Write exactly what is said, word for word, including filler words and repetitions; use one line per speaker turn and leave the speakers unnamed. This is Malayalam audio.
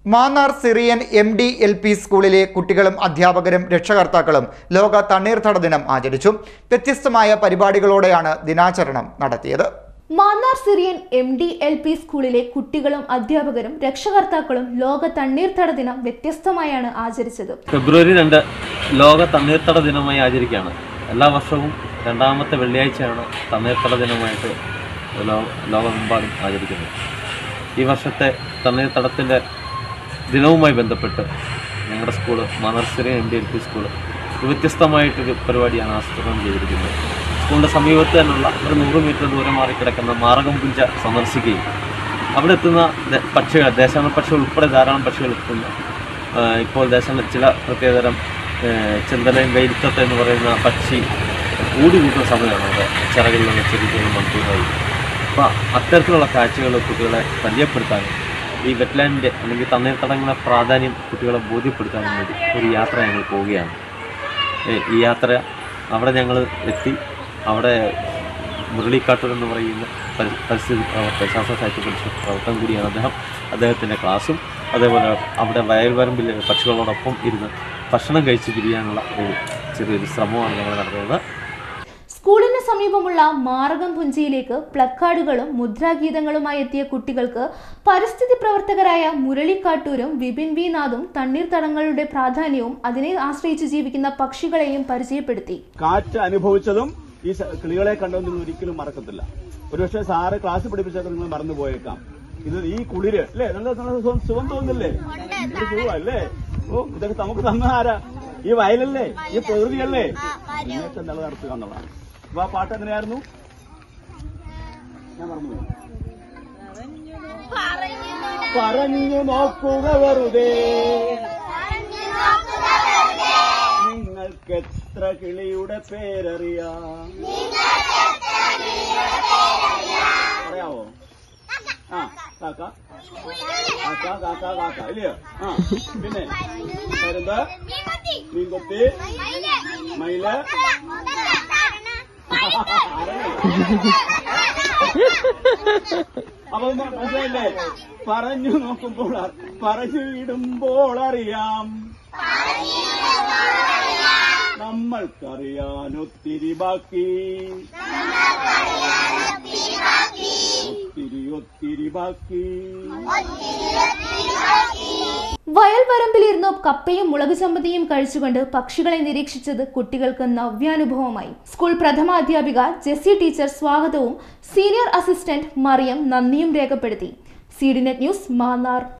Mannar Syrian M D L P സ്കൂളിലെ കുട്ടികളും അധ്യാപകരും രക്ഷകർത്താക്കളും ലോക തണ്ണീർത്തട ദിനം ആചരിച്ചു. വ്യത്യസ്തമായ പരിപാടികളോടെയാണ് ദിനാചരണം നടത്തിയത്.
Mannar Syrian M D L P സ്കൂളിലെ കുട്ടികളും അധ്യാപകരും രക്ഷകർത്താക്കളും ലോക തണ്ണീർത്തട ദിനം വ്യത്യസ്തമായാണ് ആചരിച്ചത്.
ഫെബ്രുവരി രണ്ട് ലോക തണ്ണീർത്തട ദിനമായി ആചരിക്കുകയാണ്. എല്ലാ വർഷവും രണ്ടാമത്തെ വെള്ളിയാഴ്ചയാണ് തണ്ണീർത്തട ദിനമായിട്ട് ലോകമെമ്പാടും ആചരിക്കുന്നത്. ഈ വർഷത്തെ തണ്ണീർത്തടത്തിൻ്റെ ദിനവുമായി ബന്ധപ്പെട്ട് ഞങ്ങളുടെ school Mannar Syrian M D L P school വ്യത്യസ്തമായിട്ടൊരു പരിപാടിയാണ് ആസൂത്രണം ചെയ്തിരിക്കുന്നത്. സ്കൂളിൻ്റെ സമീപത്ത് തന്നെയുള്ള ഒരു നൂറ് മീറ്റർ ദൂരം മാറി കിടക്കുന്ന മാറകംപുഞ്ച സന്ദർശിക്കുകയും അവിടെ എത്തുന്ന പക്ഷികൾ, ദേശാടന പക്ഷികൾ ഉൾപ്പെടെ ധാരാളം പക്ഷികൾ എത്തുന്ന ഇപ്പോൾ ദേശാടന ചില പ്രത്യേകതരം ചെന്തലയും വെയിലത്തത്ത് എന്ന് പറയുന്ന പക്ഷി കൂടി കൂട്ടുന്ന സമയമാണ് അവിടെ ചിറകളിലുള്ള ചെറിയ മൺകൂടായി. അപ്പോൾ അത്തരത്തിലുള്ള കാഴ്ചകൾ കുട്ടികളെ പരിചയപ്പെടുത്താനും ഈ വെറ്റ്ലാൻഡിൻ്റെ അല്ലെങ്കിൽ തണ്ണീർത്തടങ്ങളുടെ പ്രാധാന്യം കുട്ടികളെ ബോധ്യപ്പെടുത്താനും വേണ്ടി ഒരു യാത്ര ഞങ്ങൾ പോവുകയാണ്. ഈ യാത്ര അവിടെ ഞങ്ങൾ എത്തി. അവിടെ മുരളിക്കാട്ടൂർ എന്ന് പറയുന്ന പരിസ്ഥിതി പ്രവർത്തക ശാസ്ത്ര സാഹിത്യ പരിഷത്ത് പ്രവർത്തനം കൂടിയാണ് അദ്ദേഹം. അദ്ദേഹത്തിൻ്റെ ക്ലാസ്സും അതേപോലെ അവിടെ വയൽവരമ്പിൽ പക്ഷികളോടൊപ്പം ഇരുന്ന് ഭക്ഷണം കഴിച്ച് പിരിയാനുള്ള ഒരു ചെറിയൊരു ശ്രമമാണ് ഞങ്ങൾ നടത്തുന്നത്.
സ്കൂളിന് സമീപമുള്ള മാറകം പുഞ്ചയിലേക്ക് പ്ലക്കാർഡുകളും മുദ്രാഗീതങ്ങളുമായി എത്തിയ കുട്ടികൾക്ക് പരിസ്ഥിതി പ്രവർത്തകരായ മുരളിക്കാട്ടൂരും വിപിൻ വി നാഥും തണ്ണീർത്തടങ്ങളുടെ പ്രാധാന്യവും അതിനെ ആശ്രയിച്ച് ജീവിക്കുന്ന പക്ഷികളെയും പരിചയപ്പെടുത്തി.
കാറ്റ് അനുഭവിച്ചതും ഈ കിളികളെ കണ്ടൊന്നും ഒരിക്കലും മറക്കത്തില്ല. ഒരുപക്ഷെ സാറ് ക്ലാസ് പഠിപ്പിച്ചത് നിങ്ങൾ മറന്നുപോയേക്കാം. ഇത് ഈ കുളിര് അല്ലേ, നല്ല സുഖം തോന്നുന്നില്ലേ? സുഖമല്ലേ? ഓ, ഇതൊക്കെ നമുക്ക് തന്ന ആരാ? ഈ വയലല്ലേ, ഈ പ്രകൃതിയല്ലേ? ഇന്നത്തെ നിലനിർത്തുക എന്നുള്ളതാണ്. അപ്പൊ ആ പാട്ട് എങ്ങനെയായിരുന്നു? ഞാൻ മറന്നുപോയി. പറഞ്ഞു നോക്കുക വെറുതെ നിങ്ങൾക്ക് എത്ര കിളിയുടെ പേരറിയാം. അറിയാവോ? ആ, കാക്ക കാക്ക കാക്ക കാക്ക ഇല്ലയോ? ആ, പിന്നെ എന്താ? മീൻകൊത്തി, മയില്. അപ്പൊ മനസ്സിലായില്ലേ? പറഞ്ഞു നോക്കുമ്പോൾ പറഞ്ഞു വിടുമ്പോൾ അറിയാം നമ്മൾക്കറിയാൻ ഒത്തിരി ബാക്കി, ഒത്തിരി ഒത്തിരി ബാക്കി.
വയൽവരമ്പിലിരുന്ന് കപ്പയും മുളക് ചമ്മന്തിയും കഴിച്ചുകൊണ്ട് പക്ഷികളെ നിരീക്ഷിച്ചത് കുട്ടികൾക്ക് നവ്യാനുഭവമായി. സ്കൂൾ പ്രഥമാധ്യാപിക ജെസ്സി ടീച്ചർ സ്വാഗതവും സീനിയർ അസിസ്റ്റന്റ് മറിയം നന്ദിയും രേഖപ്പെടുത്തി. C D net news Mannar.